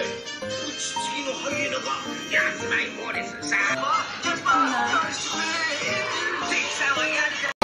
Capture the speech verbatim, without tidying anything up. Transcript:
ちつきのハイエナがやっちまいそうですさあ